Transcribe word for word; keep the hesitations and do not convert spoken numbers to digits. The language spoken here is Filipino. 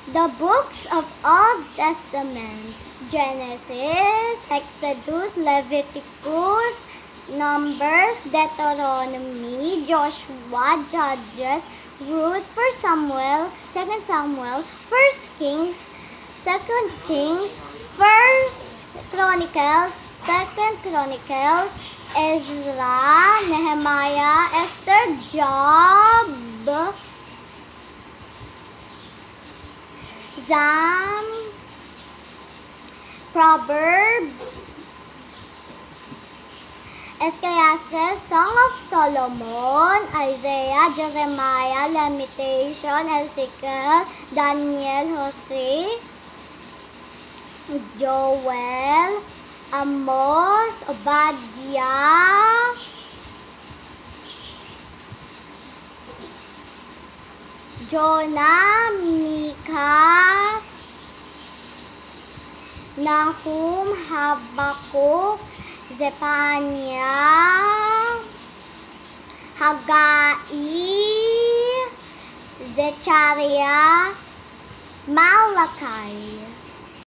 The books of Old Testament: Genesis, Exodus, Leviticus, Numbers, Deuteronomy, Joshua, Judges, Ruth, First Samuel, Second Samuel, First Kings, Second Kings, First Chronicles, Second Chronicles, Ezra, Nehemiah, Esther, Job, Psalms, Proverbs, Ecclesiastes, Song of Solomon, Isaiah, Jeremiah, Lamentation, Ezekiel, Daniel, Hosea, Joel, Amos, Obadiah, Jonah, Micah, Nahum, Habakkuk, Zephaniah, Haggai, Zechariah, Malachi.